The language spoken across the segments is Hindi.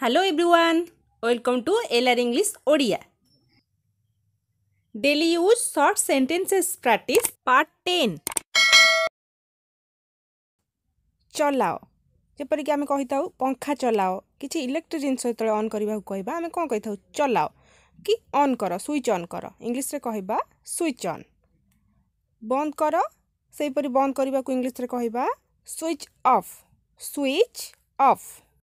Hello everyone, welcome to LR English Odia. Daily use short sentences practice part 10. चलाओ जेपरिक आम कही था पंखा चलाओ किसी इलेक्ट्रिक जिनस जो ऑन करने कहवा आम कौन कही था चलाओ कि ऑन कर स्विच ऑन कर इंग्लिश रे कहवा स्विच ऑन बंद कर सेपरी बंद करने को इंग्लिश रे कहवा स्विच ऑफ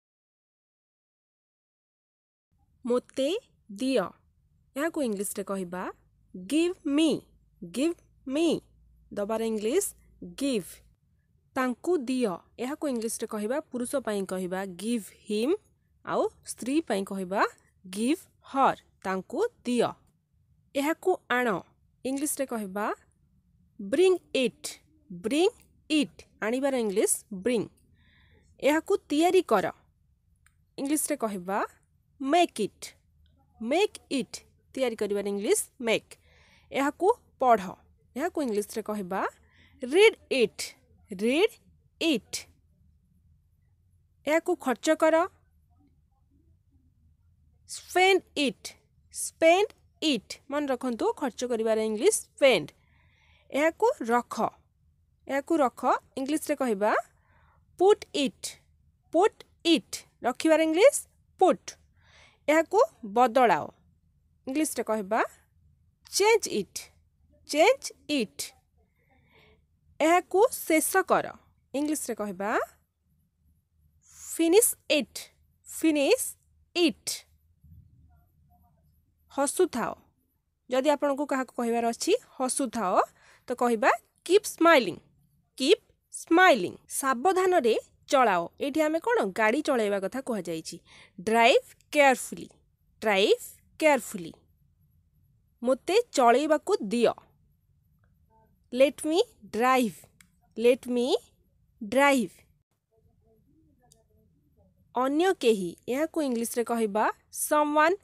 मोते दियो यहाँ को इंग्लिश रे कहवा गिव मी दबार इंग्लिश गिव तांकु दियो यहाँ को इंग्लिश रे कहवा पुरुष पाई कहवा गिव हिम आउ स्त्री पाई कहवा गिव हर तांकु दियो यहाँ को आण इंग्लिश रे कहवा ब्रिंग इट आनिबार इंग्लिश ब्रिंग यहाँ को तैयारी कर इंग्लिश रे कहवा मेक इट तैयारी करिबार इंग्लिश मेक यहाँ को पढ़ यहाँ को इंग्लिश रे कहवा रीड इट यहाँ को खर्च कर स्पेंड इट मन रखंतु खर्च करिबार इंग्लिश स्पेंड यहाँ को रख इंग्लिश रे कहवा पुट इट रखिबार इंग्लिश पुट यहाँ को बदलाओ इंग्लिश रे कहवा चेंज इट यहाँ को शेष कर इंग्लिश रे कहवा फिनिश इट हसु थाओ जदि आपन को कहा कहबार अछि हसु थाओ तो कहबा कीप स्माइलिंग सावधान रे चलाओ एठी आमे कोन गाड़ी चलाइबा कथा कह जाईची ड्राइव केयरफुली मोते चलाइबा को दियो लेट मी ड्राइव अन्य केही यहाँ को इंग्लिश रे कहबा someone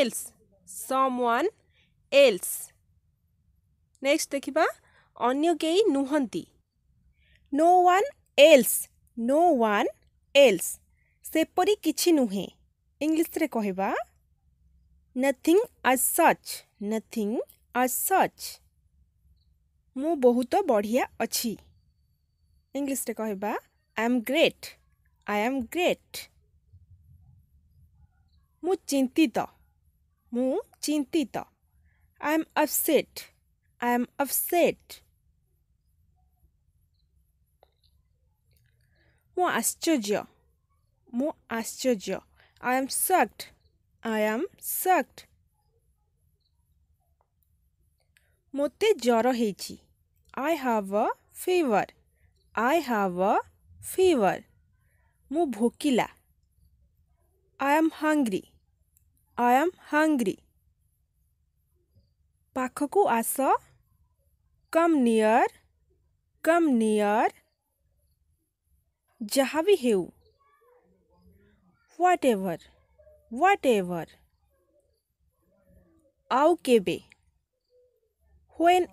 else नेक्स्ट देखिबा अन्य केही नुहंती no one else सेपरी किछि नुहे इंग्लिश रे कहबा nothing as such मु बहुत बढ़िया अछि इंग्लिश रे कहबा I am great मु चिंतित I am upset मु आश्चर्य I am shocked मोते जर हेची I have a fever मु भोकिला I am hungry पाखकु us come near जहाँ भी हेउ whatever आउ केबे when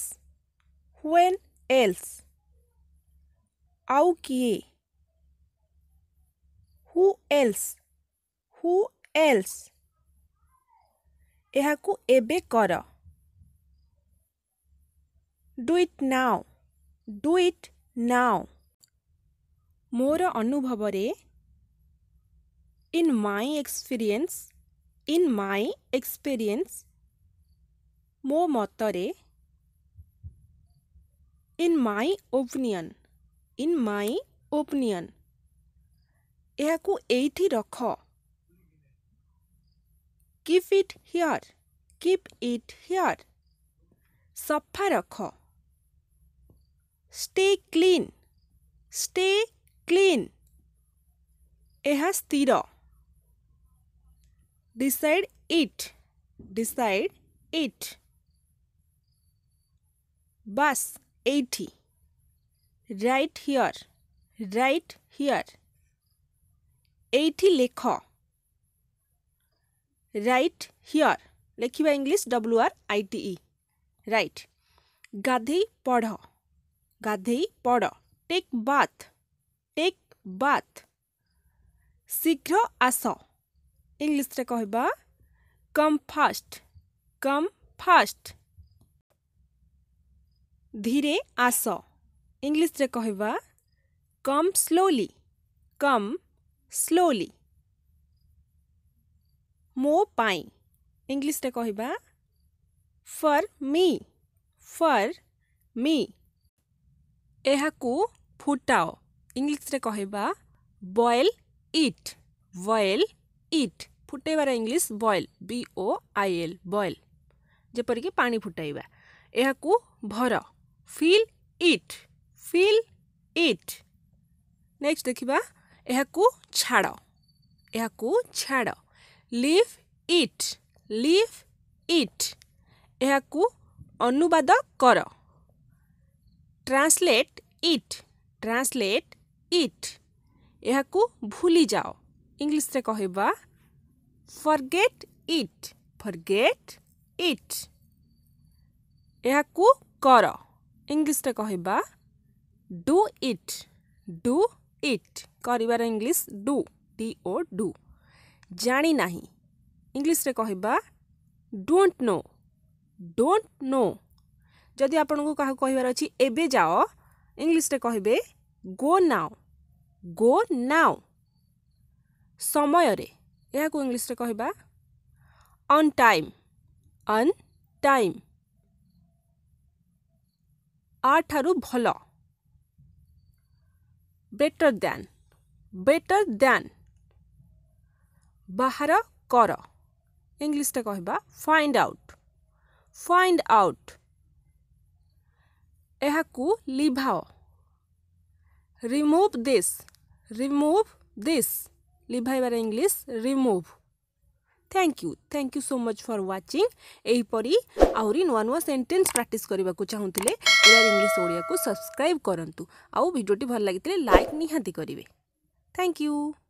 else आउ किए who else यहाँ को एबे कर do it now मोर अनुभव रे in my experience मो मतरे in my opinion यहाँ को एठी रख keep it here सफा रख stay clean यहाँ स्थिर decide it बस एठी right here एठी लेख right here लेखिबा इंग्लिश WRITE राइट गाधेई पढ़ टेक बाथ शीघ्र आस इंग्लिश रे कहबा कम फास्ट कम फास्ट। धीरे आस इंग्लिश रे कहबा कम स्लोली कम स्लोली। मो पाई इंग्लिश रे कहबा फॉर मी। एहाकू फुटाओ इंग्लिश रे कहबा बॉयल इट फुटेबार इंग्लिश बॉयल BOIL बॉयल जेपरिक पानी फुटाइबा। एहाकू भर फिल इट। नेक्स्ट देखिबा एहाकू छाड़ लीव इट। एहाकू अनुवाद कर ट्रांसलेट इट। एहाकू भूली जाओ इंग्लिश रे कहबा फॉरगेट इट। एहाकू कर इंग्लिश रे कहबा डू इट करिवार इंग्लिश डू। जानी नाही इंग्लिश रे कहबा डोंट नो। जदि आपन को काहा कहिवार अछि एबे जाओ इंग्लिश रे कहबे गो नाउ। समय रे एहाकू इंग्लिश रे कहबा ऑन टाइम। आ ठारू भलो बेटर दैन। बाहर कर इंग्लिश रे कहबा फाइंड आउट। एहाकू लिभाओ रिमूव दिस लिभाइबार English remove. Thank you so much for watching. एहीपरी आहुरी नुआ नुआ सेंटेंस प्रैक्टिस करने को चाहूँगे इंग्लिश ओडिया को सब्सक्राइब करंतु आउ वीडियोटी भल लगी लाइक निहाती करेंगे। Thank you.